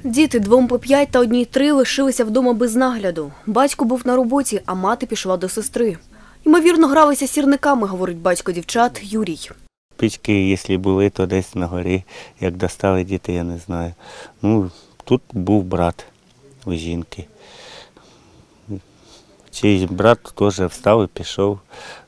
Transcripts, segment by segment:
Діти 2 по 5 та 1 3 лишилися вдома без нагляду. Батько був на роботі, а мати пішла до сестри. Ймовірно, гралися сірниками, говорить батько дівчат Юрій. Пічки, якщо були, то десь на горі. Як достали діти, я не знаю. Тут був брат у жінки. Чийсь брат теж встав і пішов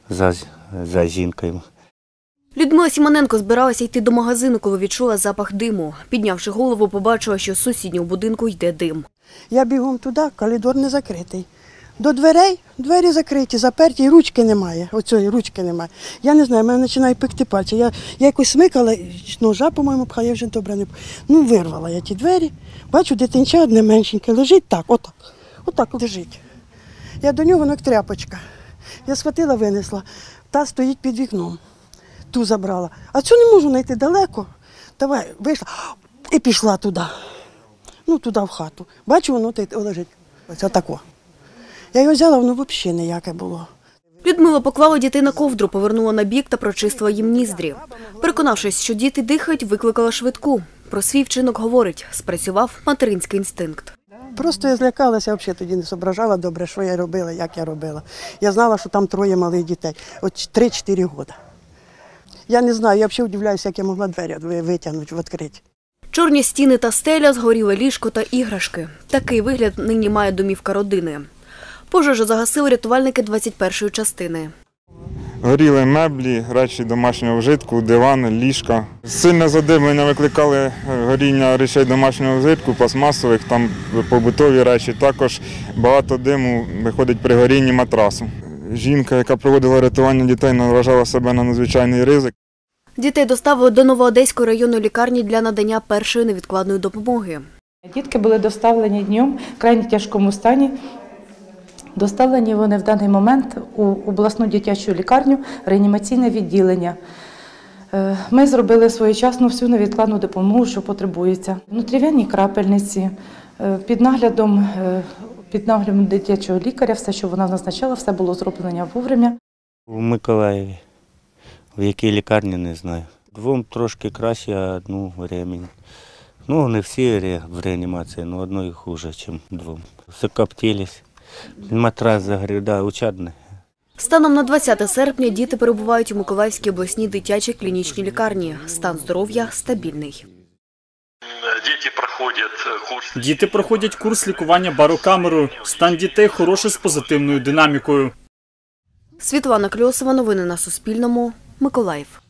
за жінкою. Людмила Сімоненко збиралася йти до магазину, коли відчула запах диму. Піднявши голову, побачила, що з сусіднього будинку йде дим. Я бігом туди, коридор не закритий. До дверей, двері закриті, заперті, і ручки немає. Оцієї ручки немає. Я не знаю, мене починає пекти пальці. Я якось смикала, ножа, по-моєму, пхала, я вже добре не... вирвала я ті двері. Бачу, дитинча одне меншеньке лежить так, отак лежить. Я до нього, як тряпочка. Я схватила, винесла. Та стоїть під вікном. Ту забрала. А цю не можу знайти далеко. Давай, вийшла і пішла туди. Туди в хату. Бачу, воно лежить. Ось отако. Я його взяла, воно взагалі ніяке було. Людмила поклала дітей на ковдру, повернула на бік та прочистила їм ніздрі. Переконавшись, що діти дихають, викликала швидку. Про свій вчинок говорить, спрацював материнський інстинкт. Просто я злякалася, взагалі тоді не зображала добре, що я робила, як я робила. Я знала, що там 3 малих дітей, от 3-4 роки. Я не знаю, я взагалі удивляюся, як я могла двері витягнути, відкрити. Чорні стіни та стеля, згоріле ліжко та іграшки. Такий вигляд нині має домівка родини. Пожежу загасили рятувальники 21-ї частини. Горіли меблі, речі домашнього вжитку, дивани, ліжка. Сильне задимлення викликали горіння речей домашнього вжитку, пластмасових, там побутові речі. Також багато диму виходить при горінні матрасу. Жінка, яка проводила рятування дітей, наражала себе на надзвичайний ризик. Дітей доставили до Новоодеської районної лікарні для надання першої невідкладної допомоги. Дітки були доставлені днем в крайне тяжкому стані. Доставлені вони в даний момент у обласну дитячу лікарню, реанімаційне відділення. Ми зробили своєчасно всю невідкладну допомогу, що потребується. Внутрівенні крапельниці, під наглядом дитячого лікаря, все, що вона назначала, все було зроблено вовремя. У Миколаєві, в якій лікарні, не знаю. 2 трошки краще, а 1 времени. Не всі в реанімації, але одної хуже, ніж 2. Все коптились. Матрас загорів, учадний. Станом на 20 серпня діти перебувають у Миколаївській обласній дитячій клінічній лікарні. Стан здоров'я стабільний. Діти проходять курс лікування барокамерою. Стан дітей хороший з позитивною динамікою. Світлана Кльосова, новини на Суспільному, Миколаїв.